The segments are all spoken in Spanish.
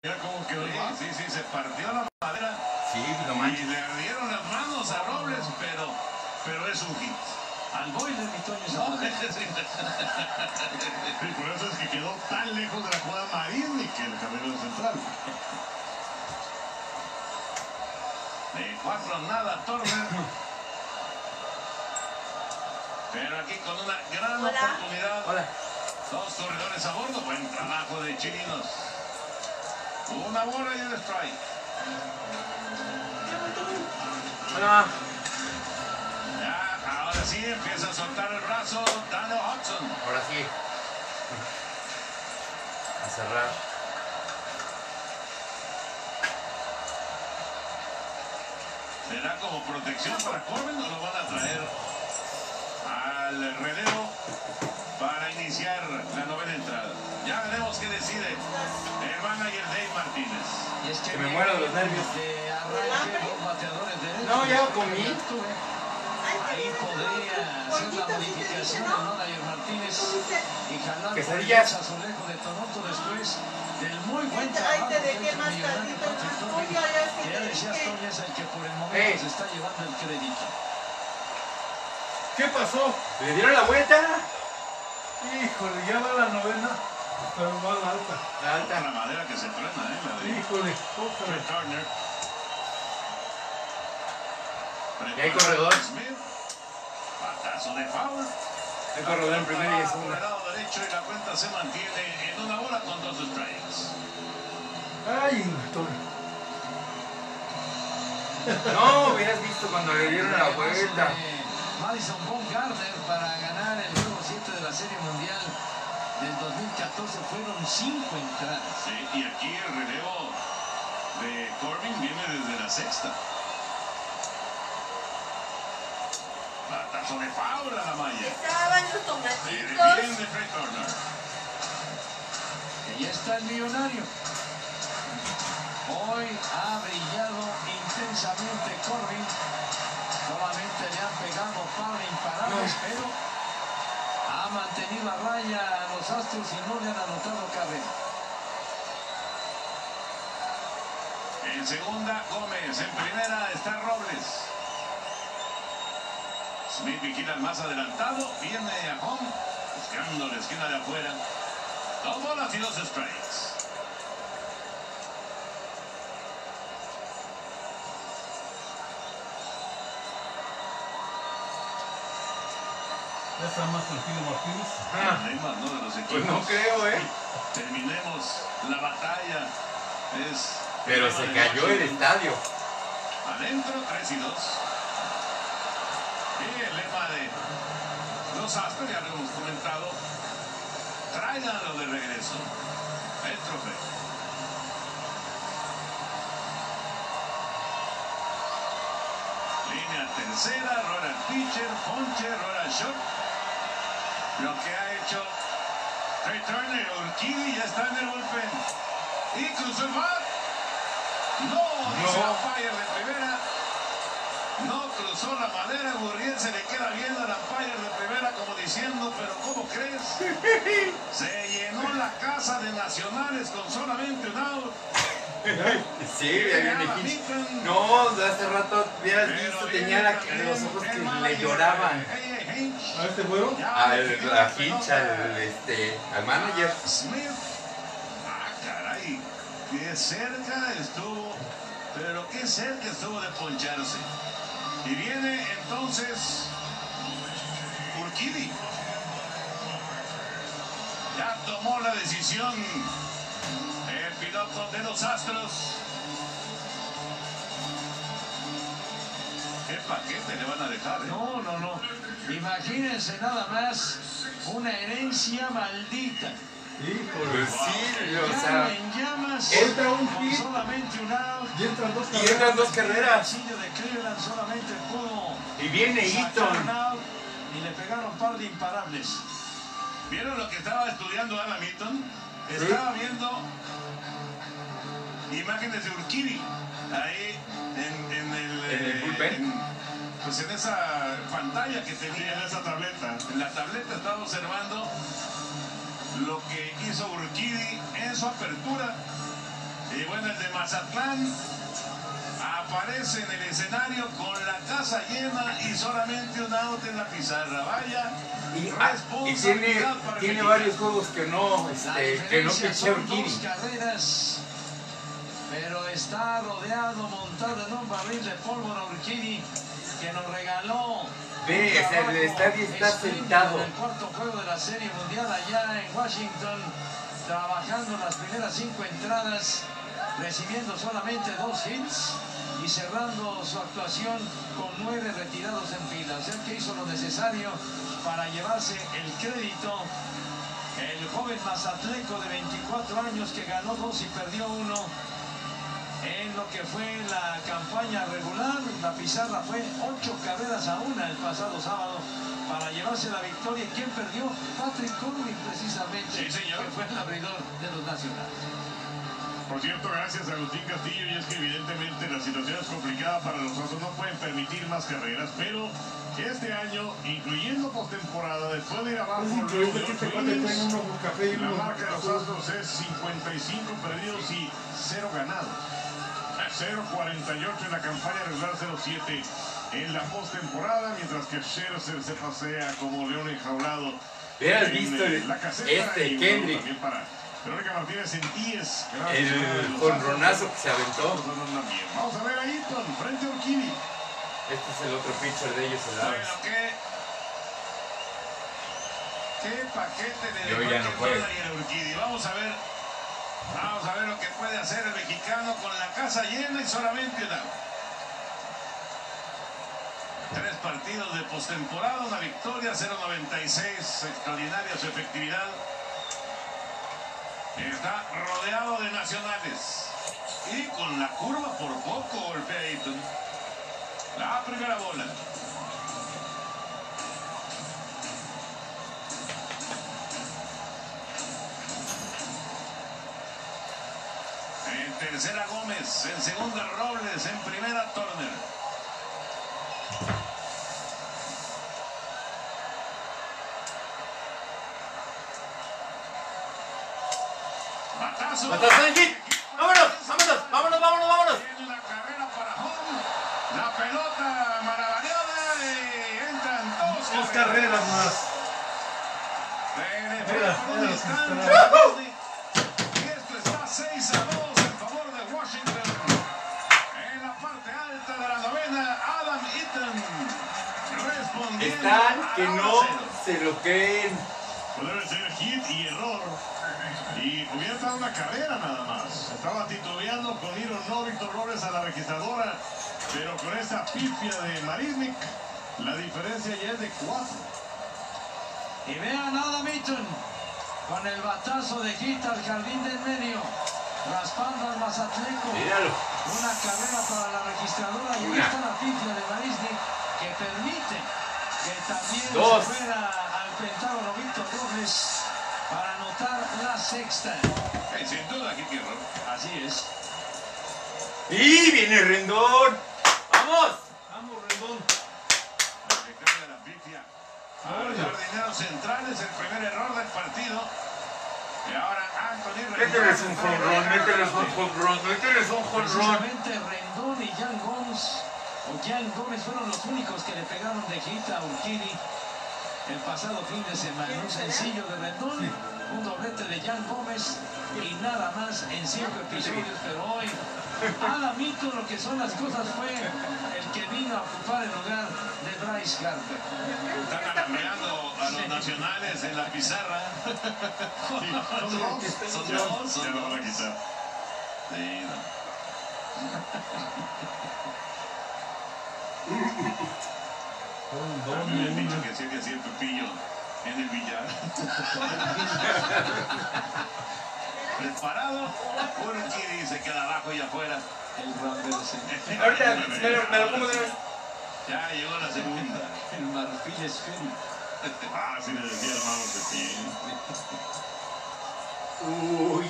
Mira cómo quedó. Sí, se partió la madera. Sí, no manches. Y le ardieron las manos a Robles, pero es un hit. Al boiler, mi Toño. No, sí. Y por eso es que quedó tan lejos de la jugada Marini que el carrilero central. De 4-0 Turner. Pero aquí con una gran oportunidad. Hola. Dos corredores a bordo. Buen trabajo de Chirinos. Una bola y un strike. Hola. Ya, ahora sí empieza a soltar el brazo Daniel Hudson. Ahora sí. A cerrar. ¿Será como protección para Corbin o lo van a traer al relevo para iniciar la novena entrada? Ya veremos qué decide el manager Dave Martínez. Y es que me muero de los nervios. De arranque, dos bateadores derechos. No, ya comí. Ahí podría hacer la modificación de Manager Martínez y jalar quesadillas a Azulejo de Toronto después del muy buen Ay, trabajo te que dejé hizo más Millonario tantito Patrick más. Corbin, Oye, ya que ya decías, Toño, es el que por el momento se está llevando el crédito. ¿Qué pasó? ¿Le dieron la vuelta? Híjole, ya va la novena, pero va la alta. La alta. La madera que se truena, la de Híjole, otra vez. Turner. Y hay corredor. Smith. Batazo de foul. Hay corredor en primera y en Por el segunda. lado derecho y la cuenta se mantiene en una bola con 2 strikes. Ay, doctor. No, hubieras visto cuando le dieron la vuelta. Madison Bumgarner para ganar el juego 7 de la Serie Mundial del 2014 fueron 5 entradas. Sí, y aquí el relevo de Corbin viene desde la sexta. Batazo de foul a la malla. Estaban los Se tomatitos. defiende Trey Turner. Y ya está el millonario. Hoy ha brillado intensamente Corbin. Solamente le han pegado par de imparables, pero ha mantenido a raya a los Astros y no le han anotado carrera. En segunda, Gómez. En primera está Robles. Smith vigila más adelantado. Viene a home. Buscando la esquina de afuera. 2 bolas y 2 strikes. Ya está más tranquilo Martínez. Problemas, ¿no? De los equipos. Pues no creo, Terminemos la batalla. Pero se cayó el estadio. Adentro, 3-2. Y el lema de los Astros, ya lo hemos comentado. Tráiganlo de regreso. El trofeo. Línea tercera, rola al pitcher, ponche, rola al short. Lo que ha hecho Trey Turner, Urquidy ya está en el bullpen. Y cruzó el bar. No, dice la umpire de primera. No cruzó la madera. Gurriel se le queda viendo al umpire de primera como diciendo, pero ¿cómo crees? Se llenó la casa de nacionales con solamente un out. Sí, había un equipo. No, hace rato hubieras visto, tenía los ojos que le lloraban. ¿A este fueron? A Hinch, al manager. Smith. Ah, caray. Qué cerca estuvo. Pero qué cerca estuvo de poncharse. Y viene entonces Urquidy. Ya tomó la decisión el piloto de los Astros. ¿Qué paquete le van a dejar? No. Imagínense nada más una herencia maldita. Híjole. Pues sí, o Ya sea, en llamas, entra un con hit. solamente un out. Y entran dos y entran dos carreras. El de Cleveland solamente pudo Y viene sacar un Eaton. out y le pegaron un par de imparables. ¿Vieron lo que estaba estudiando Alan Eaton? Estaba viendo imágenes de Urquidy ahí en el bullpen. Pues en esa pantalla que tenía, en esa tableta. En la tableta estaba observando lo que hizo Urquidy en su apertura. Y bueno, el de Mazatlán aparece en el escenario con la casa llena y solamente un out en la pizarra. Vaya, y tiene varios juegos que no pichea Urquidy. Carreras, pero está rodeado, montado en un barril de pólvora Urquidy, que nos regaló. Ve, el estadio está sentado. En el cuarto juego de la Serie Mundial allá en Washington, trabajando las primeras 5 entradas, recibiendo solamente 2 hits y cerrando su actuación con 9 retirados en fila. O sea que hizo lo necesario para llevarse el crédito. El joven mazatleco de 24 años que ganó 2 y perdió 1 en lo que fue la campaña regular. La pizarra fue 8 carreras a 1 el pasado sábado para llevarse la victoria. ¿Quién perdió? Patrick Corbin, precisamente, sí, señor, que fue el abridor de los nacionales. Por cierto, gracias a Agustín Castillo, y es que evidentemente la situación es complicada para los Astros, no pueden permitir más carreras, pero este año, incluyendo postemporada, después de ir abajo, la marca de los Astros es 55 perdidos y 0 ganados. 0.48 en la campaña regular, 0.7 en la postemporada, mientras que Scherzer se pasea como león enjaulado. Hubieras visto Kendrick. También para Verónica Martínez en 10. El jonronazo que se aventó. Vamos a ver a Eaton frente a Urquidy. Este es el otro pitcher de ellos, el Bueno, ¿qué paquete de yo ya no juego. Urquidy? Vamos a ver lo que puede hacer el mexicano con la casa llena y solamente un out. 3 partidos de postemporada, una victoria, 0.96, extraordinaria su efectividad. Está rodeado de nacionales y con la curva por poco golpea a Eaton. La primera bola. En tercera Gómez, en segunda Robles, en primera Turner. Batazo. ¡Vámonos! Tiene una carrera para home. La pelota maravillosa y entran 2 carreras más. Y esto está 6-2 en favor de Washington. En la parte alta de la novena, Adam Eaton respondiendo. Están que no se lo creen. Puede ser hit y error. Y hubiera dado una carrera nada más. Estaba titubeando con Iro no, Víctor Robles a la registradora. Pero con esa pifia de Marisnik, la diferencia ya es de 4. Y vean a Adam Eaton con el batazo de hit al jardín del medio, raspando al mazatleco. Míralo. Una carrera para la registradora y está la pifia de Marisnik que permite que también se fuera al pentágono Víctor Robles para anotar la sexta. Sin duda, aquí error. Así es. Y viene Rendón. ¡Vamos! Vamos, Rendón. Le cambia la pifia al jardinero central, es el primer error del partido. Y ahora Anthony Rendón. Mételes un jonrón. Precisamente Rendón y Jan Gómez fueron los únicos que le pegaron de hit a Urquidy el pasado fin de semana. Un sencillo de Rendón, un doblete de Jan Gómez y nada más en 5 episodios. Pero hoy Adam Eaton, lo que son las cosas, fue el que vino a ocupar el lugar de Bryce Harper. Están alarmeando a los nacionales en la pizarra. Son dos. Ya lo van a quitar. Sí, no. Me habían dicho que hacía el Pepillo en el billar. Preparado, Urquidy se queda abajo y afuera. El rapper, Ahorita me lo como de vez. Ya llegó la segunda. el marfil esférico. Ah, sí le decía el mago Cepillín. Uy.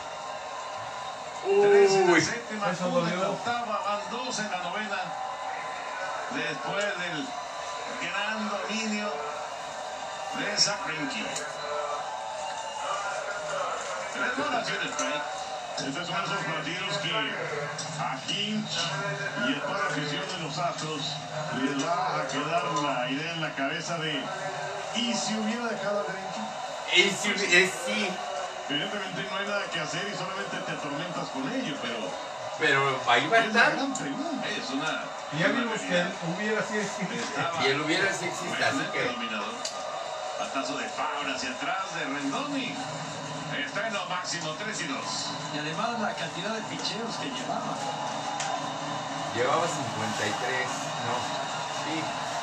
3 en la séptima, Eso 1 en la dolió. octava, van 2 en la novena. Después del gran dominio de Zach Greinke. 3 bolas y un strike. Este es uno de esos partidos a Kinch y a toda la afición de los Astros les va a quedar la idea en la cabeza de ¿y si hubiera dejado a Greinke? Sí. Evidentemente no hay nada que hacer y solamente te atormentas con ello, pero ahí va a es la estar. gran pregunta. Es una... Y ya vimos que él hubiera sido Y él hubiera sí existe, así que... dominador. Batazo de Fabra hacia atrás de Rendoni. Está en lo máximo, 3-2. Y además la cantidad de picheos que llevaba. Llevaba 53, no, sí.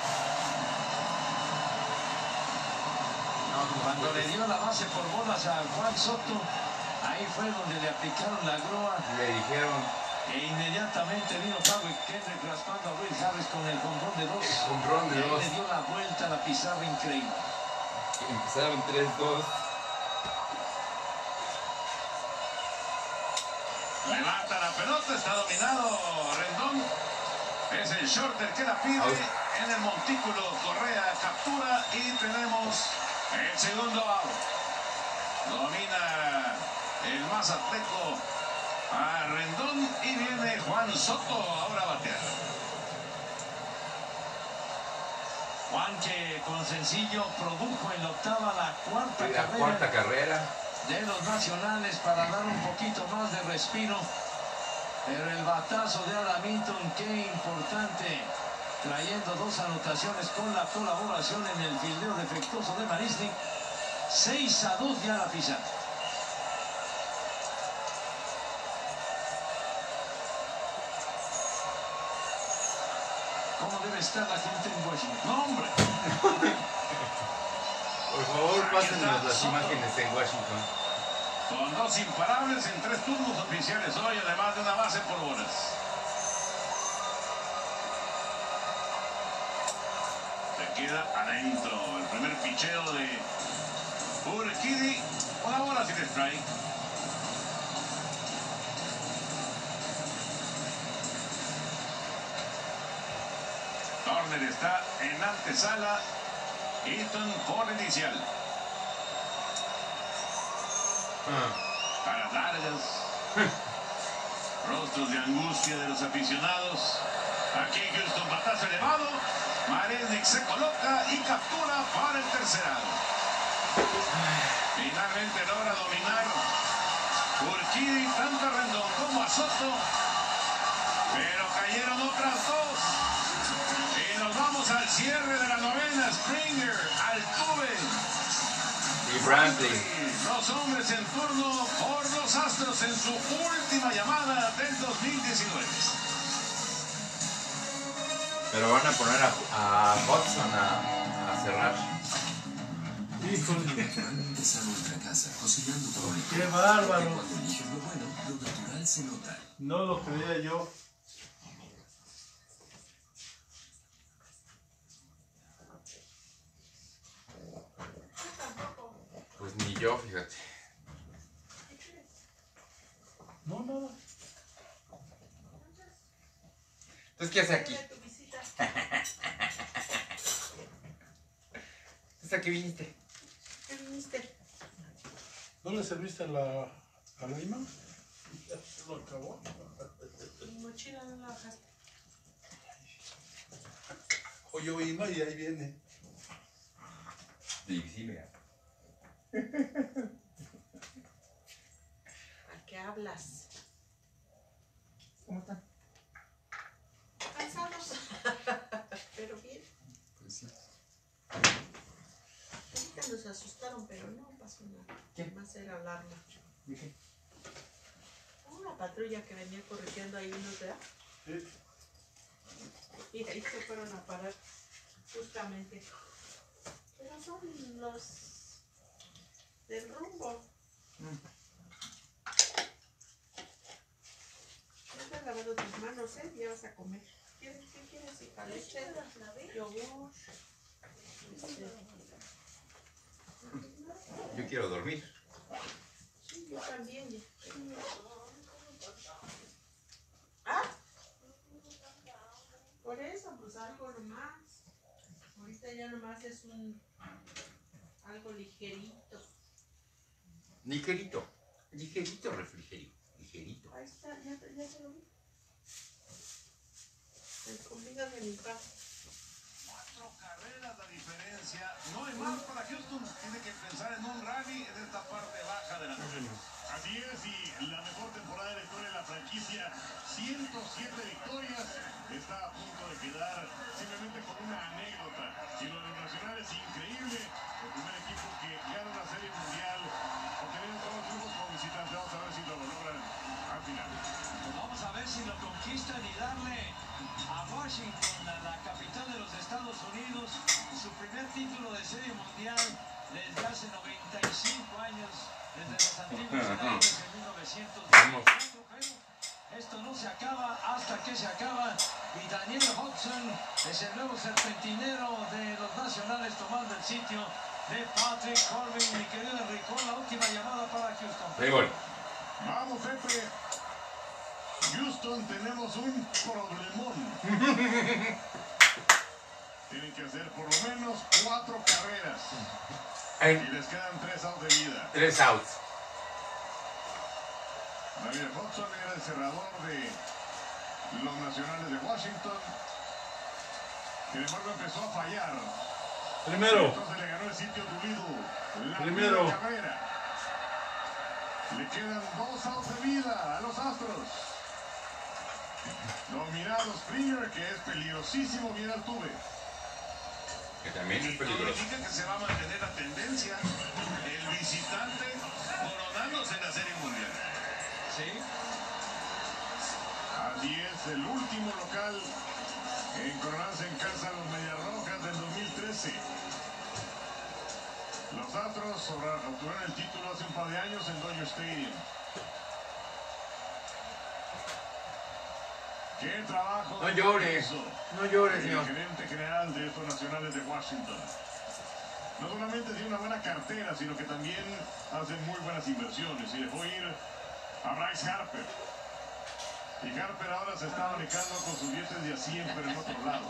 Cuando le dio la base por bolas a Juan Soto, ahí fue donde le aplicaron la grúa. Le dijeron... E inmediatamente vino Pablo Kendrick raspando a Will Harris con el jonrón de 2. El jonrón de y ahí 2. le dio la vuelta a la pizarra increíble. Empezaron 3-2. Levanta la pelota, está dominado Rendón. Es el shorter que la pide en el montículo. Correa captura y tenemos el segundo out. Domina el mazateco a Rendón y viene Juan Soto ahora a batear. Juan que con sencillo produjo en la octava la cuarta carrera de los nacionales para dar un poquito más de respiro. Pero el batazo de Adam Eaton, qué importante, trayendo 2 anotaciones con la colaboración en el fildeo defectuoso de Marisnik. 6-2 ya la pizarra. ¿Cómo debe estar la gente en Washington? ¡No, hombre! Por favor, pásennos las imágenes en Washington. Con 2 imparables en 3 turnos oficiales hoy, además de una base por bolas. Se queda adentro el primer picheo de Urquidy. Una bola sin strike. Turner está en antesala. Eaton por inicial. Para largas. Rostros de angustia de los aficionados. Aquí Houston, batazo elevado. Marisnik se coloca y captura para el tercer out. Finalmente logra dominar Urquidy tanto a Rendón como a Soto. Pero cayeron otras 2. Y nos vamos al cierre de la novena. Springer, Altuve Y Brantley. Los hombres en turno por los Astros en su última llamada del 2019. Pero van a poner a Hudson a cerrar. Híjole, Empezar nuestra casa cocinando todo el qué bárbaro. Cuando eliges lo bueno, lo natural se nota. No lo creía yo. Pues ni yo, fíjate. No, nada. Entonces, ¿qué hace aquí? ¿Entonces a qué viniste? ¿Qué viniste? ¿No le serviste a la Ima? Ya se lo acabó. Mi mochila no la bajaste. Oye, Ima, y ahí viene. Sí, mira. ¿A qué hablas? ¿Cómo están? Cansados. Pero bien. Pues sí. Ahorita nos asustaron, pero no pasó nada. ¿Qué? Más era alarma. Dije. Una patrulla que venía corrigiendo ahí unos, ¿verdad? Sí. Y ahí se fueron a parar justamente. Pero son los del rumbo. Ya estás lavando tus manos, ¿eh? Ya vas a comer. ¿Qué quieres, hija? Leche, yogur. Yo quiero dormir. Sí, yo también. ¿Ah? Por eso, pues algo nomás. Ahorita ya nomás es algo ligerito. Ligerito. Ligerito refrigerio. Ligerito. Ahí está, ya se lo vi. Comida de mi papá. 4 carreras la diferencia. No hay más para Houston. Tiene que pensar en un rally en esta parte baja de la noche. Así es, y la mejor temporada de la historia de la franquicia, 107 victorias, está a punto de quedar simplemente con una anécdota. Y lo de los Nacionales, increíble, el primer equipo que gana una serie mundial, obteniendo todos los triunfos como visitante. Vamos a ver si lo logran al final. Pues vamos a ver si lo conquistan y darle a Washington, a la capital de los Estados Unidos, su primer título de serie mundial desde hace 95 años. Desde los antiguos años de 1924, pero esto no se acaba hasta que se acaba y Daniel Hodgson es el nuevo serpentinero de los Nacionales tomando el sitio de Patrick Corbin. Mi querido Enrico, la última llamada para Houston. Vamos, Pepe. Houston, tenemos un problemón. Tienen que hacer por lo menos 4 carreras. Y les quedan 3 outs de vida. 3 outs. Daniel Hodgson era el cerrador de los Nacionales de Washington. Sin embargo, empezó a fallar. Primero. Entonces le ganó el sitio Tulido. La Primero. primera carrera. Le quedan 2 outs de vida a los Astros. Dominados Springer, que es peligrosísimo, viene al tuve. Que también es Y todo peligroso. indica que se va a mantener la tendencia. El visitante coronándose en la Serie Mundial. Sí. Así es, el último local en coronarse en casa los Medias Rojas del 2013. Los Astros obtuvieron el título hace un par de años en Dodger Stadium. ¡Qué trabajo! No llores, no llores, el señor. gerente general de estos Nacionales de Washington. No solamente tiene una buena cartera, sino que también hace muy buenas inversiones y dejó ir a Bryce Harper. Y Harper ahora se está manejando con sus billetes de a 100, pero en otro lado.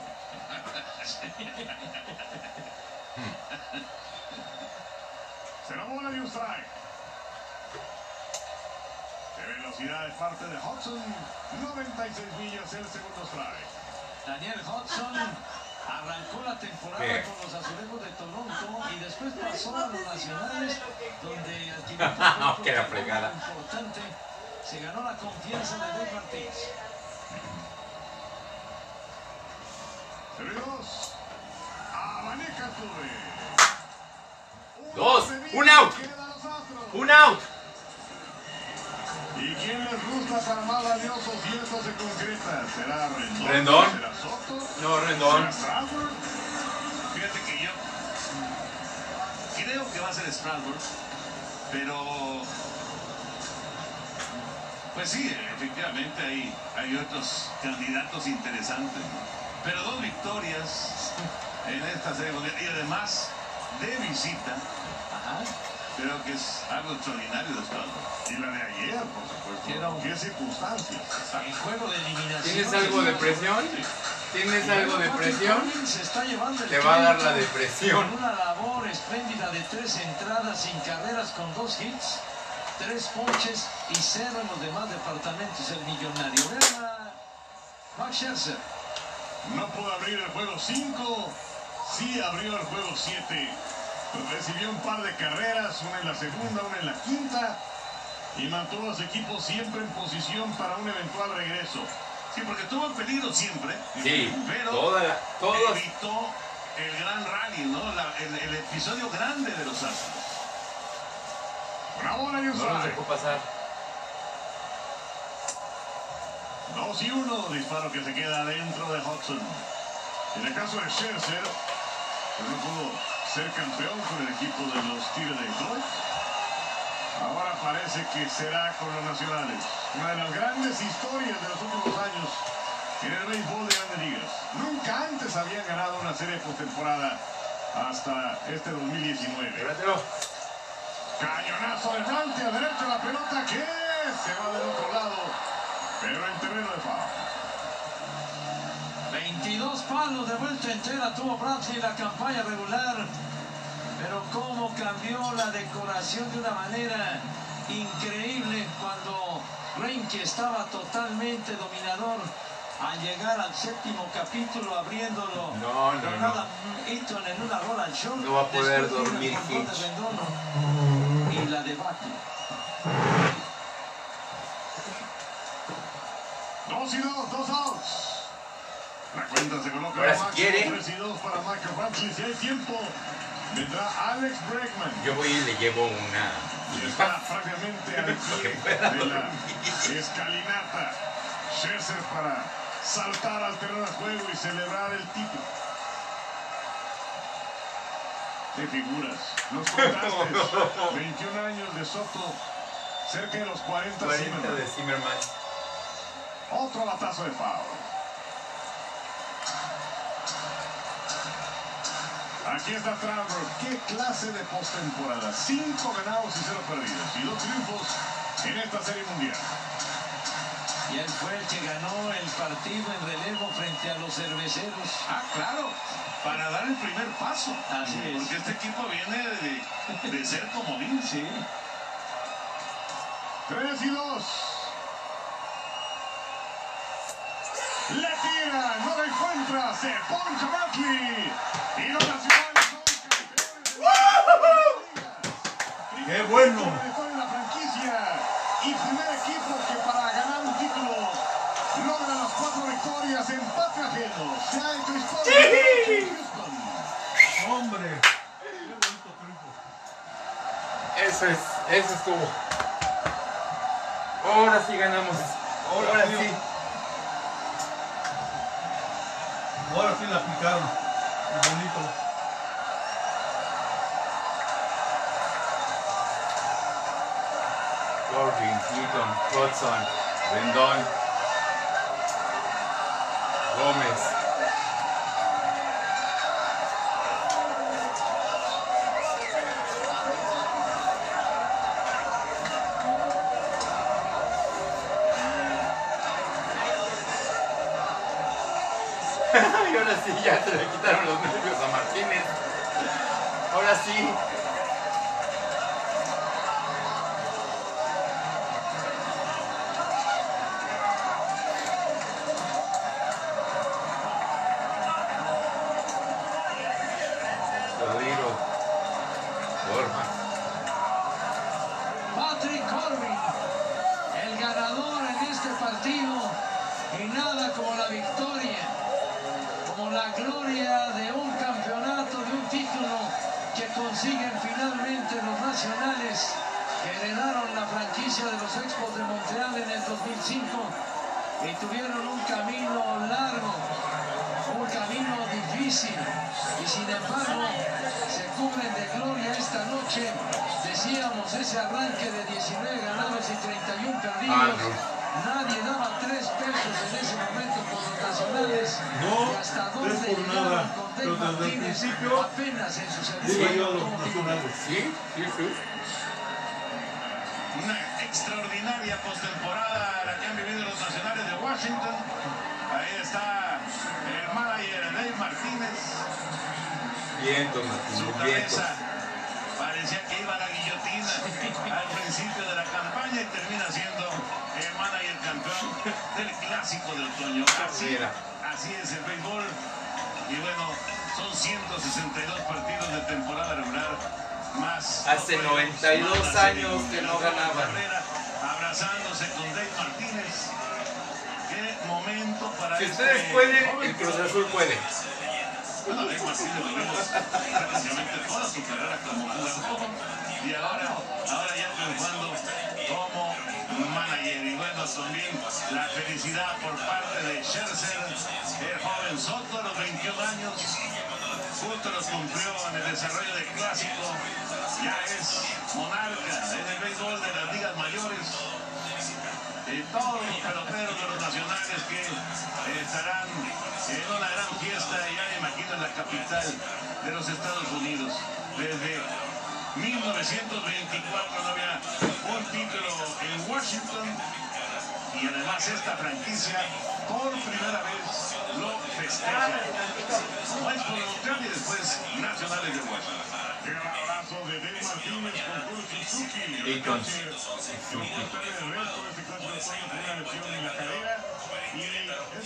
Será bola de un strike. De velocidad de parte de Hodgson, 96 millas el segundo strike. Daniel Hodgson arrancó la temporada con los Azulejos de Toronto y después pasó a los Nacionales, donde adquirió Qué la fregada. importante. Se ganó la confianza de Dave Martínez. Servidos. Abanica tuve. 2, un out. Un out. ¿Y quién les gusta para más valiosos si esto se concreta? ¿Será Rendón? ¿Rendón? ¿Será Soto? No, Rendón. ¿Será Strasburg? Fíjate que yo creo que va a ser Strasburg, pero pues sí, efectivamente hay otros candidatos interesantes, ¿no? Pero 2 victorias en esta serie mundial y además de visita. Ajá. Creo que es algo extraordinario de Strasburg. Y la de ayer, por supuesto. ¿Qué circunstancias? En juego de eliminación. ¿Tienes algo de presión? ¿Tienes algo de presión? Se está llevando el Te va a dar la crédito depresión. con una labor espléndida de 3 entradas sin carreras con 2 hits, 3 ponches y 0 en los demás departamentos. El millonario. Vean a Max Scherzer. No pudo abrir el juego 5, sí abrió el juego 7. Recibió un par de carreras, una en la segunda, una en la quinta, y mantuvo a su equipo siempre en posición para un eventual regreso. Sí, porque tuvo en peligro siempre, Sí, pero todos. evitó el gran rally, ¿no? El episodio grande de los Astros. Una bola y un No los strike. dejó pasar. 2-1, disparo que se queda dentro de Hodgson. En el caso de Scherzer, pues no pudo ser campeón con el equipo de los Tigres de Detroit. Ahora parece que será con los Nacionales. Una de las grandes historias de los últimos años en el béisbol de Grandes Ligas. Nunca antes habían ganado una serie de postemporada hasta este 2019. Llévatelo. Cañonazo de frente a derecha la pelota que se va del otro lado, pero en terreno de foul. 22 palos de vuelta entera tuvo Bradley en la campaña regular. Pero cómo cambió la decoración de una manera increíble cuando Greinke estaba totalmente dominador a llegar al 7º capítulo abriéndolo. No. Eaton en una rola al show. No va a poder Después dormir viene el Hitch. control de Rendón y la debacle. 2 outs. La cuenta se coloca Ahora, a si máximo, quiere. 3-2 para Michael Brantley. Si hay tiempo, vendrá Alex Bregman. Yo voy y le llevo una. Y está prácticamente al pie de la escalinata. Scherzer para saltar al terreno de juego y celebrar el título. De figuras. Los contrastes. 21 años de Soto. Cerca de los 40 40 Zimmerman. de Zimmerman. Otro batazo de foul. Aquí está Trevor. ¿Qué clase de postemporada? 5 ganados y 0 perdidos. Y 2 triunfos en esta serie mundial. Y él fue el que ganó el partido en relevo frente a los cerveceros. Ah, claro, para dar el primer paso. Así es. Porque este equipo viene de ser comodín. Sí. 3-2. Le tira, no la encuentra, se poncha Brantley. Y los nacionales son campeones. ¡Qué bueno! En la franquicia y primer equipo que para ganar un título logra las 4 victorias, empate ajeno. Se ha hecho historia en Houston. ¡Hombre! ¡Qué bonito triunfo! Eso estuvo. Ahora sí ganamos. Ahora sí. Ahora sí la picaron. Qué bonito. Corbin, Eaton, Hudson, Rendón, Gómez. Y ahora sí, ya se le quitaron los nervios a Martínez. Ahora sí. Rodrigo. Borja. Patrick Corbin, el ganador en este partido. Y nada como la victoria, como la gloria de un campeonato, de un título que consiguen finalmente los nacionales, que heredaron la franquicia de los Expos de Montreal en el 2005 y tuvieron un camino largo, un camino difícil, y sin embargo se cubren de gloria esta noche. Decíamos, ese arranque de 19 ganados y 31 perdidos. Nadie daba 3 pesos en ese momento por los nacionales. No, y hasta 3 dónde por llegaron nada. con Pero Dave desde el Martínez principio apenas en su digo servicio. yo a los nacionales. Sí. Una extraordinaria postemporada la que han vivido los nacionales de Washington. Ahí está el manager Dave Martínez. Vientos, Su Martínez, vientos. cabeza parecía que iba a la guillotina al principio de la campaña y termina siendo el manager campeón del clásico de otoño. Así es el béisbol. Y bueno, son 162 partidos de temporada regular más. Hace 92 años que no ganaban. Abrazándose con Dave Martínez. Qué momento para Si ustedes este pueden, joven el Cruz Azul puede. Bueno, Dave Martínez lo vemos prácticamente toda su carrera como jugador y ahora ya triunfando como manager. Y bueno, también la felicidad por parte de Scherzer, el joven Soto a los 21 años, justo los cumplió en el desarrollo del clásico, ya es monarca en el béisbol de las ligas mayores. Y todos los peloteros de los nacionales que estarán en una gran fiesta, ya me imagino, en la capital de los Estados Unidos. Desde 1924 no había un título en Washington y además esta franquicia por primera vez lo festeja. Expos de Montreal y después Nacionales de Washington. El abrazo de Dave Martínez con Kuro Suzuki. Eaton. No puede estar en el resto de este clásico de otoño por una lesión en la cadera. Y es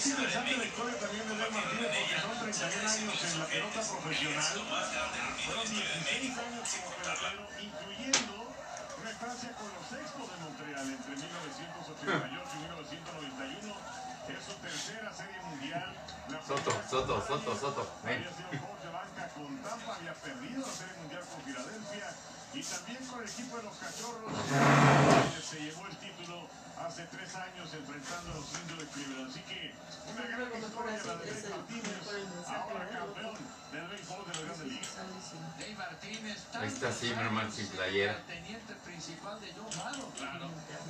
Es interesante la historia también de Eder Martínez porque son 31 años en la pelota profesional. Fueron 16 años como pelotero, incluyendo una estancia con los Expos de Montreal entre 1988 y 1991. Es su tercera serie mundial. Soto. Ven. Había sido coach de banca con Tampa, había perdido la serie mundial con Filadelfia y también con el equipo de los Cachorros. Se llevó el título hace 3 años enfrentando a los Indios de Cleveland. Así que una gran historia la de Dave Martínez, ahora campeón del béisbol de la Grandes Ligas. Dave Martínez, Ahí está Zimmerman sin playera. teniente principal de Joe Maro. Claro.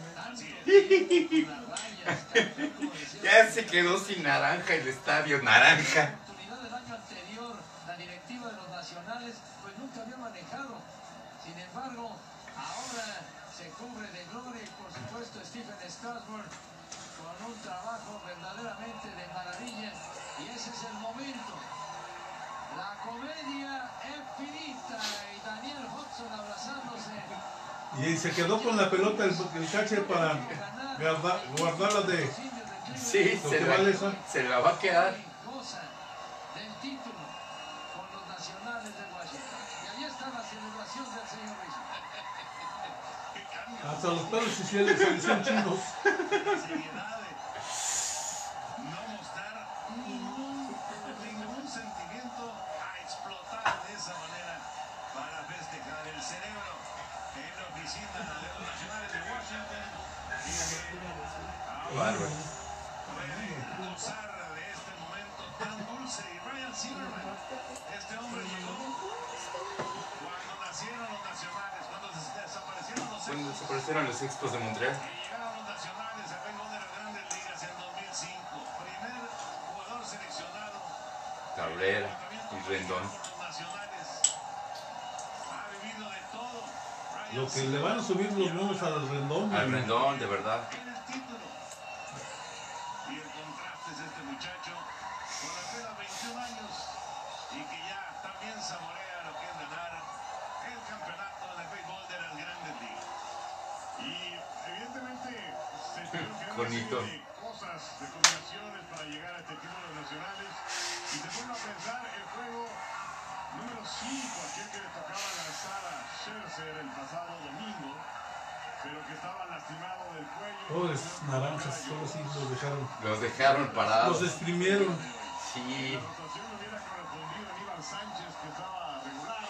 Ya se quedó sin naranja el estadio, naranja. La oportunidad del año anterior, la directiva de los nacionales, pues nunca había manejado. Sin embargo, ahora se cubre de gloria y por supuesto Stephen Strasburg con un trabajo verdaderamente de maravilla. Y ese es el momento. La comedia es finita y Daniel Hudson abrazándose. Y se quedó con la pelota el catcher para guardarla de... Sí, ¿Lo que vale esa? se la va a quedar. Goza del título con los nacionales de Washington. Y ahí está la celebración del señor Rizzo. Hasta los pelos se hicieron chinos. La seriedad de no mostrar ningún sentimiento a explotar de esa manera para festejar el cerebro en la oficina de los nacionales de Washington. Bárbaro. Puede gozar de este momento tan dulce. Y Ryan Zimmerman, este hombre llegó cuando nacieron los nacionales, cuando desaparecieron los Cuando Expos. desaparecieron los Expos de Montreal. Y llegaron los nacionales al béisbol de las Grandes Ligas en 2005. Primer jugador seleccionado. Cabrera y Rendón. Por los nacionales. Ha vivido de todo. Ryan Lo que le van a subir los números al Rendón. Al Rendón, de verdad. tiene el título. Y el contraste es este muchacho con apenas 21 años y que ya también saborea lo que es ganar el campeonato en el béisbol de las Grandes Ligas. Y evidentemente se tuvieron que Con hacer una Hito. serie de cosas, de combinaciones para llegar a este título de nacionales. Y se pone a pensar el juego número 5, aquel que le tocaba lanzar a Scherzer el pasado domingo, pero que estaba lastimado del cuello. Pobres naranjas, solo sí los dejaron. Los dejaron parados. Los exprimieron. Sí. La rotación hubiera correspondido a Aníbal Sánchez, que estaba regular.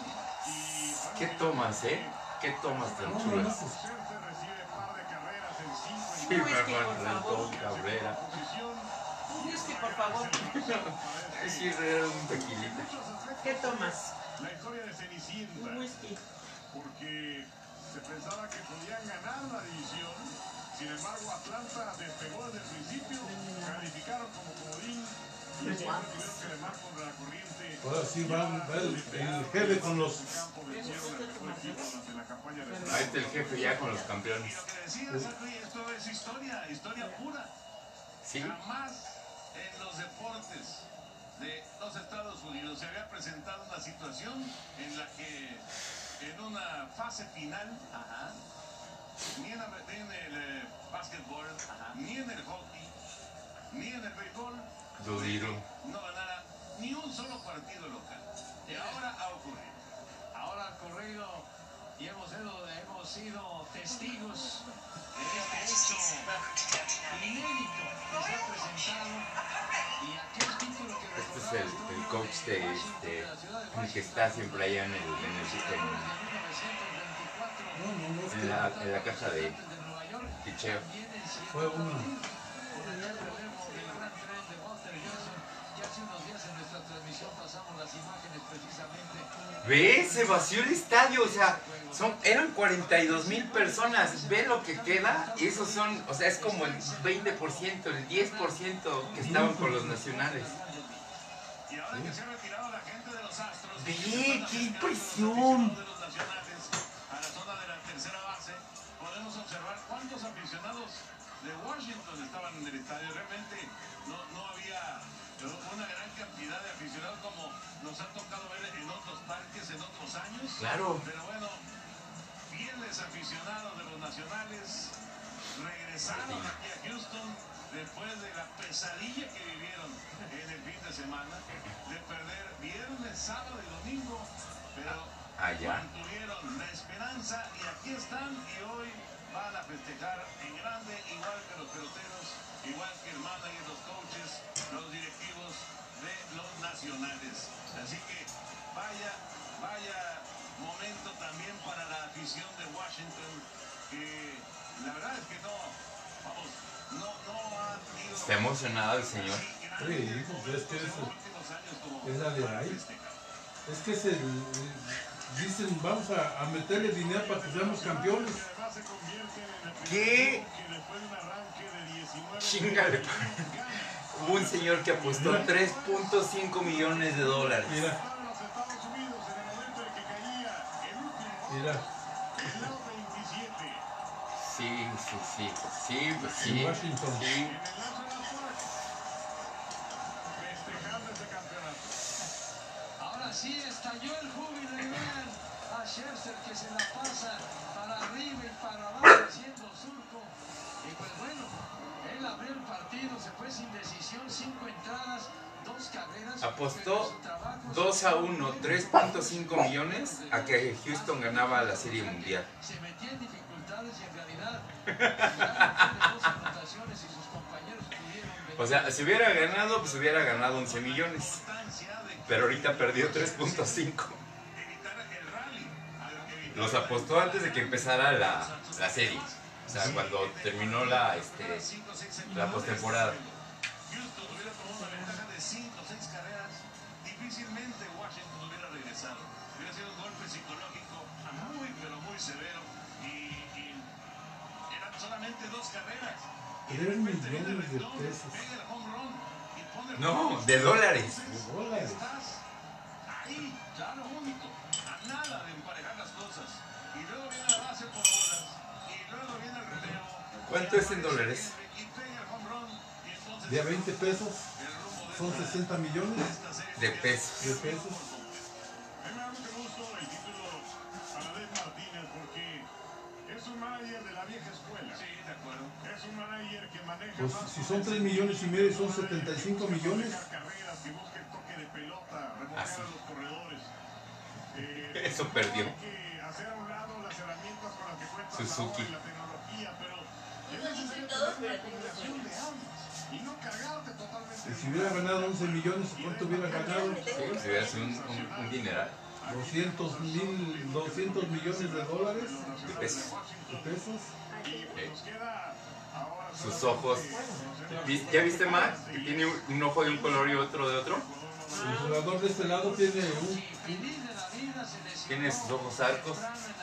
Y ¿Qué tomas, ¿Qué tomas tan No, no, chulas? pues, Scherzer recibe par de carreras en 5 Sí, Zimmerman, Rendón, Cabrera. Un whisky, por favor. Sí, era un tequilita. ¿Qué tomas? La historia de Cenicienta, Un whisky. porque se pensaba que podían ganar la división. Sin embargo, Atlanta despegó desde el principio, calificaron como comodín y siempre tuvieron que remar contra la corriente. ahora sí va el jefe con los... Campo vencieron al mejor equipo durante la campaña de Ahí está el jefe ya con los campeones. Y lo que decías, Henry, esto es historia pura. Sí. Jamás en los deportes de los Estados Unidos se había presentado una situación en la que en una fase final, ni en el básquetbol, ni en el hockey, ni en el béisbol, Dudiro. no ganara ni un solo partido local. Y ahora ha ocurrido. Ahora ha ocurrido y hemos sido testigos de este hecho inédito que se ha presentado y aquel título que Este es el coach el que está siempre allá en la caja de picheo. Fue uno. Ve, se vació el estadio, o sea, eran 42,000 personas. Ve lo que queda, y esos son, o sea, es como el 20%, el 10% que estaban con los nacionales. Y ahora que se ha retirado la gente de los Astros, Ve, qué impresión. de los nacionales a la zona de la tercera base, podemos observar cuántos aficionados de Washington estaban en el estadio. Realmente no había una gran cantidad de aficionados como nos ha tocado ver en otros parques, en otros años. Claro. Pero bueno, fieles aficionados de los nacionales regresaron aquí a Houston después de la la pesadilla que vivieron en el fin de semana, de perder viernes, sábado y domingo, pero mantuvieron la esperanza y aquí están y hoy van a festejar en grande, igual que los peloteros, igual que el manager, los coaches, los directivos de los nacionales. Así que vaya momento también para la afición de Washington, que la verdad es que no ha tenido... Está emocionado el señor. Sí, pues es que es la de ahí. Es que dicen, vamos a meterle dinero para que seamos campeones. ¿Qué? Chingale. Hubo un señor que apostó $3.5 millones. Mira. Sí, pues sí. En Washington. Sí. Ahora sí estalló el júbilo y vean a Scherzer que se la pasa para arriba y para abajo haciendo surco. Y pues bueno, él abrió el partido, se fue sin decisión, 5 entradas, 2 carreras. Apostó 2-1, 3.5 millones a que Houston ganaba la Serie Mundial. Se metía en dificultades y en realidad dos anotaciones y sus compañeros pudieron... O sea, si hubiera ganado, pues hubiera ganado 11 millones. Pero ahorita perdió 3.5. Los apostó antes de que empezara la serie. O sea, cuando terminó la postemporada. Houston hubiera tomado una ventaja de 5 o 6 carreras, difícilmente Washington hubiera regresado. Hubiera sido un golpe psicológico muy, pero muy severo. Y eran solamente 2 carreras. 3 millones de pesos. No, de dólares. Estás ahí, ya lo único, a nada de emparejar las cosas. Y luego viene la base por bolas. Y luego viene el relevo. ¿Cuánto es en dólares? Y pega el home run. Y entonces De a 20 pesos son 60 millones De pesos. de pesos. A mí me da mucho gusto el título para Dave Martínez porque es un manager de la vieja escuela. Sí, de acuerdo. Es un manager que maneja Pues más si son 3 millones y medio, son 75 millones. carreras, que busca el toque de pelota, remover Así. a los corredores. Eso perdió. Hay que hacer a un lado las herramientas con las que cuenta Suzuki. la tecnología, pero es No dicen necesario todos, tener pero una tengo combinación de sueños. ambas y no cargarte totalmente. Y si hubiera ganado 11 millones, ¿cuánto hubiera ganado? Sí, si hubiera sido un dineral 200 millones de dólares, de pesos. de pesos. Sus ojos. ¿Ya viste más? Que tiene un ojo de un color y otro de otro. El jugador de este lado tiene Tiene sus ojos arcos.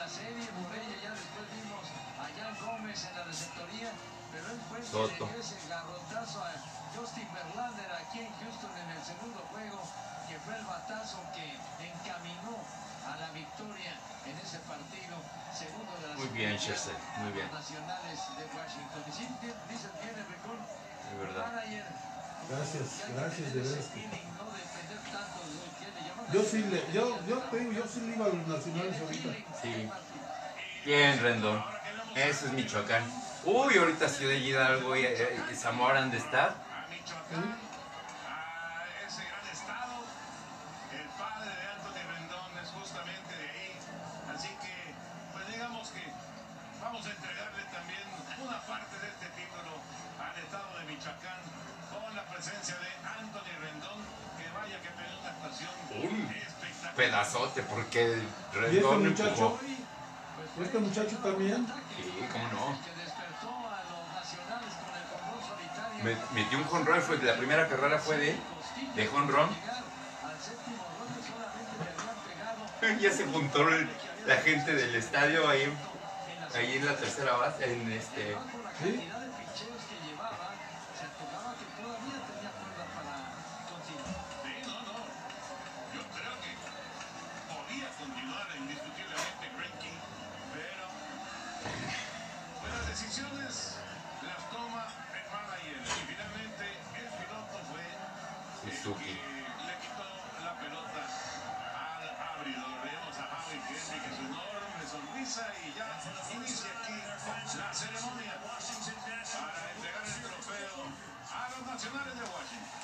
Soto. Justin Verlander aquí en Houston en el segundo juego, que fue el batazo que encaminó a la victoria en ese partido, segundo de las Muy bien, Scherzer, muy bien. nacionales de Washington. Y sí, dicen bien, Enricón, Es verdad. manager, Gracias, de veras. no depender tanto de lo que le llaman Yo sí le iba a los nacionales ahorita. Sí. Bien, Rendón. Eso es Michoacán. Uy, ahorita Ciudad Hidalgo y Zamora han de estar. A Michoacán, a ese gran estado. El padre de Anthony Rendón es justamente de ahí. Así que, pues digamos que vamos a entregarle también una parte de este título al estado de Michoacán con la presencia de Anthony Rendón, que vaya que tiene una actuación espectacular. Pedazote, porque ¿Y este Rendón muchacho? empujó. Este muchacho también. Sí, cómo no. que despertó a los nacionales con el jonrón solitario. Metió un jonrón, la primera carrera fue de jonrón. Al séptimo ronde solamente le habían pegado Ya se juntó la gente del estadio ahí en la tercera base, con la cantidad de picheos que llevaba, se antojaba que todavía tenía cuerda para continuar. Sí, no. Yo creo que podía continuar indiscutiblemente Greinke, pero las decisiones las toma el manager y finalmente el piloto fue Suzuki. le quitó la pelota al abridor. Vemos a Javi Kendrick con su enorme sonrisa y ya inicia aquí la ceremonia para entregar el trofeo a los Nacionales de Washington.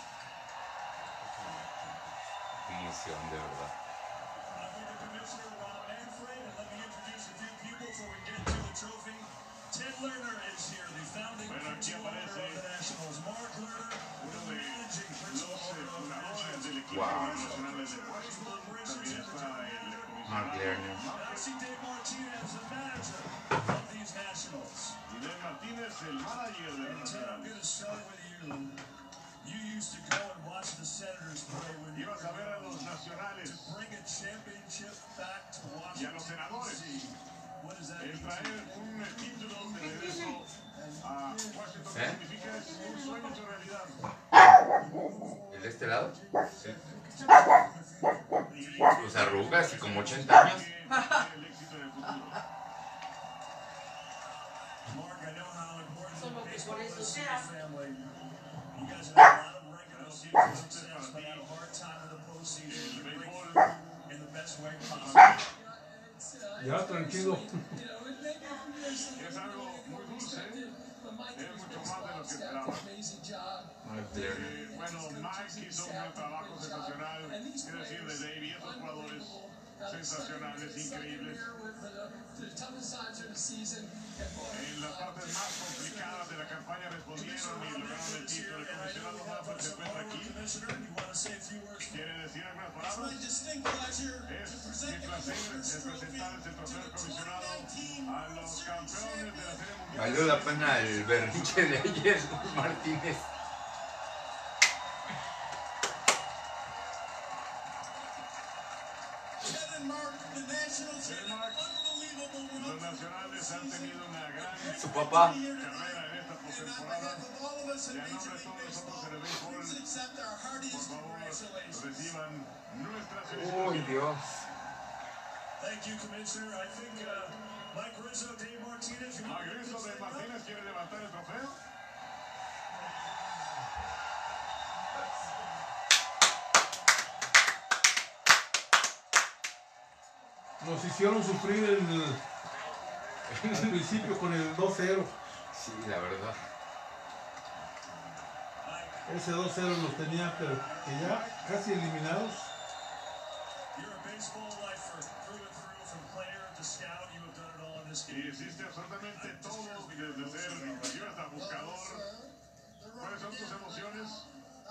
Emoción, de verdad. Ted Lerner is here, the founding principal owner of the Nationals. Mark Lerner, the managing principal owner of the Nationals. Wow. Nationales de Washington. También está Mark Lerner. Darcy Day Martinez, the manager of these Nationals. Y Day Martínez, el manager de los Ted, I'm Nacionales. going to start with you. You used to go and watch the Senators play when you Ibas a ver a los Nacionales to bring a championship back to y a los Washington, senadores. D.C. What does that El mean? traer un título de regreso a Washington significa es un sueño hecho realidad. ¿El de este lado? Sí. Pues arrugas y como 80 años. El éxito en el futuro. Mark, I know how important Solo que baseball por eso is to sea. your family. You guys have had a lot of regular season success, but had a hard time in the postseason. You break through in the best way possible. Ya, tranquilo. Es algo muy dulce, es mucho más de lo que esperaba. Mark Lerner. Bueno, Mike hizo un buen trabajo sensacional, es decir, de Davey, estos jugadores sensacionales, increíbles. En las partes más complicadas de la campaña respondieron y lograron el título. El comisionado Maffer se encuentra aquí. ¿Quiere decir algunas palabras? Es mi placer presentar este trofeo de comisionado a los campeones de la Serie Mundial. Valió la pena el berrinche de ayer, Martínez. Los Nacionales han tenido una gran Su papá. carrera en esta postemporada. Y a nombre de todos nosotros en el béisbol, por favor, reciban nuestras Uy, felicitaciones. Dios. Thank you, Commissioner. I think Mike Rizzo, Dave Martinez. Magrizo de Martínez quiere levantar el trofeo. Nos hicieron sufrir en el principio con el 2-0. Sí, la verdad. Ese 2-0 nos tenía, pero que ya casi eliminados. You're a baseball lifer, through and through, from player to scout. You have done it all in this Y game. hiciste absolutamente todo desde ser inclusive hasta buscador. ¿Cuáles son tus emociones?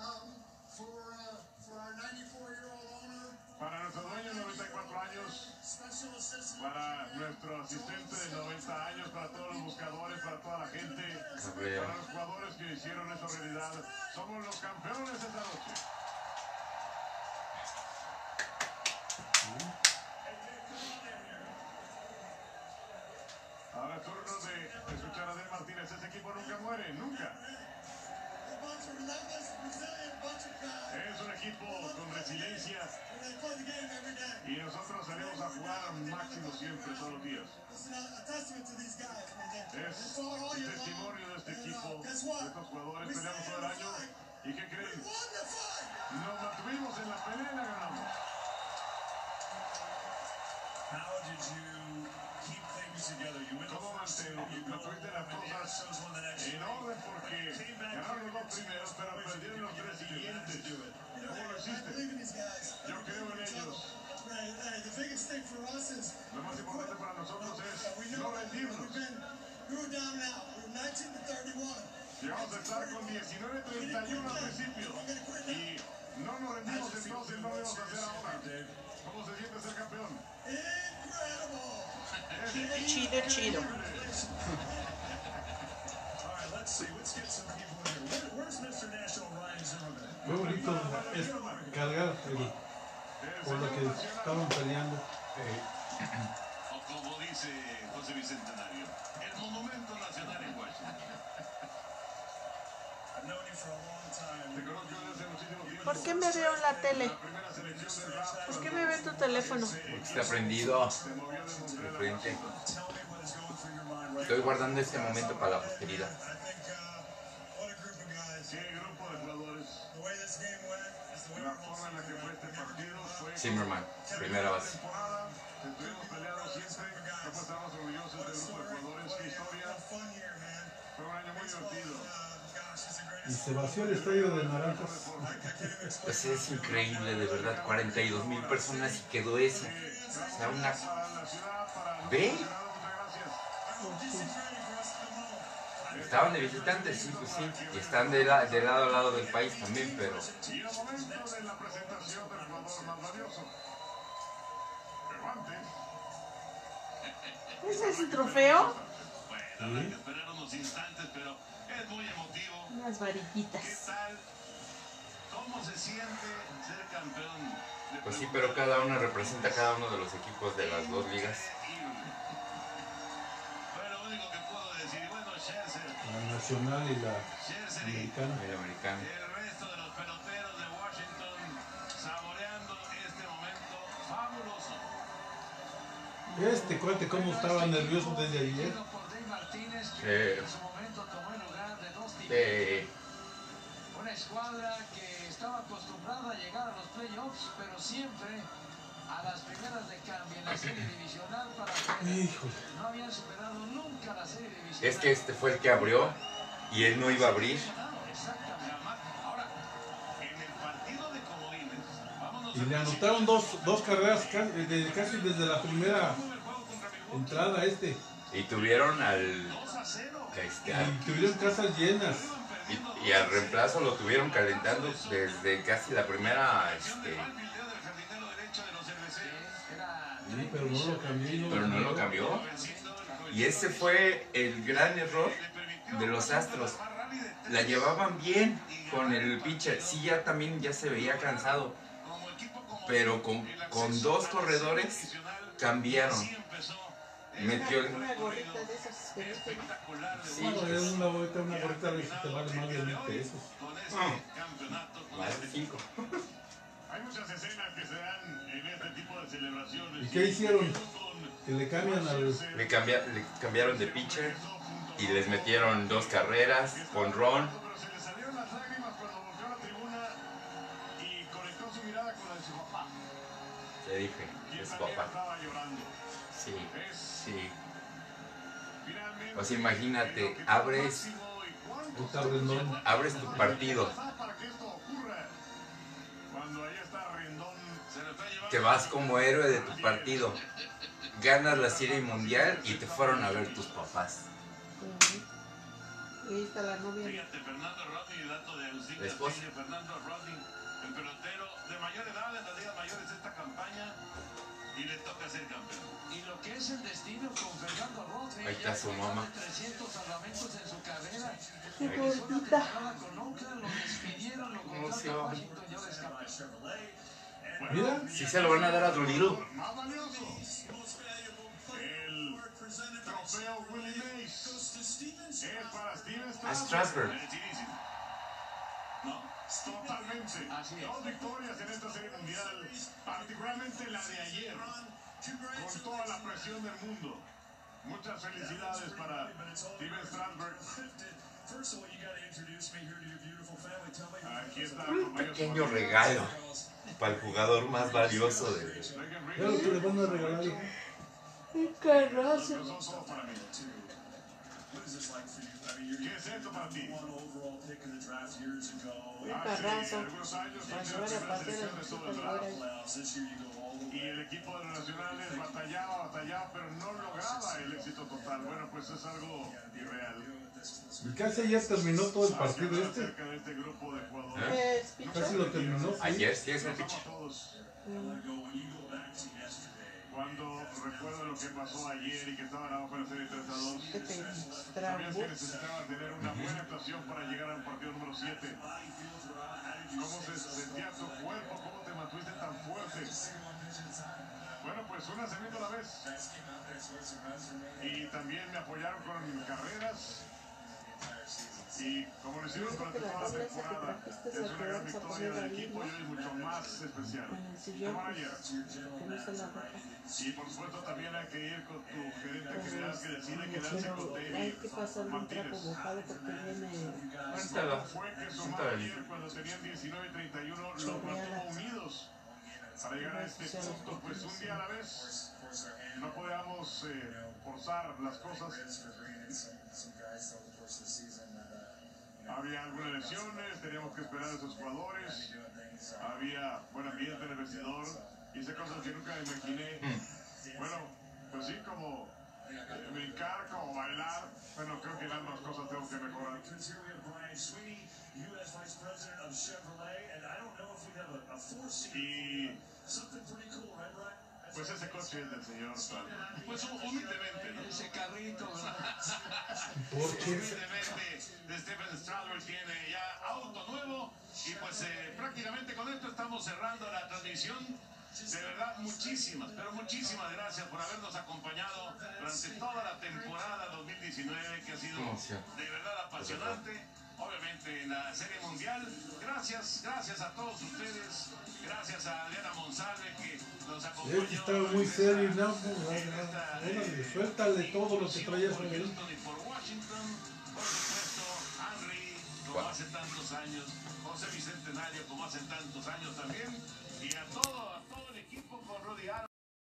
Para nuestro dueño de 94 años, para nuestro asistente de 90 años, para todos los buscadores, para toda la gente, para los jugadores que hicieron esa realidad. Somos los campeones esta noche. Ahora es turno de escuchar a Dave Martínez. Este equipo nunca muere, nunca. Es un equipo con resiliencia y nosotros salimos a jugar al máximo siempre, todos los días. Es un testimonio de este equipo, de estos jugadores. Peleamos todo el año y ¿qué creen? Nos mantuvimos en la pelea y la ganamos. How did you keep things together? You win the ¿Cómo first two, you go mantuviste las home, and the cosas Astros won the next en three. orden? Porque ganaron los dos primeros, pero perdieron los tres siguientes. ¿Cómo lo hiciste? Yo creo en ellos. Lo más importante para nosotros es no rendirnos. Llegamos a estar con 19-31 al principio y no nos rendimos, entonces no lo vamos a hacer ahora. ¿Cómo se siente ser campeón? Chido, chido. All right, let's see. Let's get some people in here. Where's Mr. National Ryan Zimmerman? Fue bonito es cargar por lo que estaban peleando. O como dice José Bicentenario, el monumento nacional en Washington. I've known you for a long time. Te conozco desde hace muchísimo tiempo. ¿Por qué me veo en la tele? La primera selección del draft ¿Por qué me ve tu teléfono? Porque está prendido se movió de Montreal de a frente. Tell me what is going through your mind right Estoy guardando este momento para la posteridad. now. I think what a group of guys. ¿Qué grupo de jugadores? The way this game went is the way La we're forma en la que fue este partido fue Zimmerman, primera base. temporada. Estuvimos peleados siempre. No pues estamos orgullosos del grupo de jugadores. Qué historia. fun year, man. Fue un año muy divertido. Y se vació el estadio de Naranjas. Pues es increíble, de verdad, 42,000 personas y quedó eso. O sea, una... ¿Ve? Estaban de visitantes, sí, pues sí. Y están de lado a lado del país también, pero... Y el momento de la presentación del jugador más valioso. Pero antes... ¿Ese es el trofeo? Bueno, hay que esperar unos instantes, pero es muy emotivo. Unas ¿Qué varillitas. tal? ¿Cómo se siente ser campeón? Pues sí, pero cada uno representa a cada uno de los equipos de las dos ligas. Fue lo único que puedo decir. Y bueno, Scherzer, La nacional y la Scherzer y americana. El americano. el resto de los peloteros de Washington saboreando este momento fabuloso. Este cuate cómo estaba nervioso desde ayer. Por Dave Martínez, Sí. que en su momento tomó el lugar de Dusty. Una escuadra que estaba acostumbrada a llegar a los playoffs, pero siempre a las primeras de cambio en la serie divisional para Híjole. no habían superado nunca la serie divisional. Es que este fue el que abrió y él no iba a abrir. Exactamente. Ahora, en el partido de comodines, vámonos Y le anotaron dos carreras casi desde la primera entrada Y tuvieron al... 2-0. Y tuvieron casas llenas. Y al reemplazo lo tuvieron calentando desde casi la primera... El video del jardinero derecho de los cerveceros. Sí, pero no lo cambió. Y Pero no lo cambió. Y ese fue el gran error de los Astros. La llevaban bien con el pitcher. Sí, ya se veía cansado. Pero con dos corredores cambiaron. Metió el... Una gorrita de esas que no tienen. Sí, Bueno, es una gorrita a ver si te vale más de 1,000 pesos. más de 5. Hay muchas escenas que se dan en este tipo de celebraciones. ¿Y qué hicieron? Que le cambian al... Le cambiaron de pitcher y les metieron 2 carreras con Ron. Pero se le salieron las lágrimas cuando volvió a la tribuna y conectó su mirada con la de su papá. Le dije, Quien es también papá. estaba llorando. Sí, sí. Finalmente, Pues imagínate, abres Está Rendón. tu partido, para que esto ocurra. Cuando ahí está Rendón, Se lo está llevando. te vas como héroe de tu partido, ganas la serie mundial y te fueron a ver tus papás. Y ahí está la novia. Fíjate, Fernando Rodney, dato de Agustín La esposa. Castillo, Fernando Rodney, el pelotero de mayor edad en las ligas mayores de esta campaña y le toca ser campeón. Y lo que es el destino con Fernando Rodney. Ahí está su mamá. 300 salvamentos en su carrera. Qué Empezó una gordita. temporada con Oakland, lo despidieron, lo contrata Washington y ahora es campeón. Mira, Sí se lo van a dar a Dolittle. más valioso. El trofeo Willie Mays es para Steven A Strasburg. Strasburg. Merecidísimo. ¿No? Totalmente. Así es. 2 victorias en esta serie mundial, particularmente la de ayer, con toda la presión del mundo. Muchas felicidades para Steven Strasburg. Aquí está Un pequeño regalo para el jugador más valioso de... ya lo que le van a regalar. Qué carrazo. Son solo para mí. ¿Qué es esto para ti? Un carrazo. Algunos años Para hice llevar la a primera pasear a selección los de chicos todo el ahora. draft. Y el equipo de los nacionales batallaba, pero no lograba el éxito total. Bueno, pues es algo irreal. Y casi ya terminó todo el partido Acerca de este grupo de jugadores. Es Casi pichón. lo terminó. Sí. Ayer sí es el Estamos pitcher. todos. Cuando recuerdo lo que pasó ayer y que estaban abajo en la serie 3-2, Que te sabías que trabó. necesitaban tener una buena actuación para llegar al partido número 7. ¿Cómo se sentía tu cuerpo? ¿Cómo te mantuviste tan fuerte? Bueno, pues una semana a la vez. Y también me apoyaron con carreras. Y como lo hicieron durante toda la temporada, es una gran victoria del equipo y hoy es mucho más especial. En el sillón, Como pues, ayer. que no se la ropa. Y por supuesto también hay que ir con tu gerente general que decide quedarse Pero con hay David que pasarle un trapo Martínez. mojado porque viene Cuéntalo. Fue que su Cuéntalo. ayer cuando tenían 19 y 31 los mantuvo unidos para llegar a este punto, pues un día a la vez. No podíamos forzar las cosas. Había algunas lesiones, teníamos que esperar a esos jugadores. Había buen ambiente en el vestidor. Hice cosas que nunca me imaginé. Bueno, pues sí, como brincar, como bailar. Bueno, creo que en ambas cosas tengo que mejorar. Y pues ese coche es del señor. Pues humildemente, ¿no? Ese carrito, Humildemente, de Stephen Stradler tiene ya auto nuevo. Y pues prácticamente con esto estamos cerrando la transmisión. De verdad, muchísimas, pero muchísimas gracias por habernos acompañado durante toda la temporada 2019, que ha sido de verdad apasionante. Obviamente en la Serie Mundial. Gracias a todos ustedes. Gracias a Adriana Monsalve que nos acompañó. Él estaba muy serio, ¿no? Suéltale todo lo que traías por ahí. Y por Washington, por supuesto, Henry, como hace tantos años, José Bicentenario, como hace tantos años también, y a todo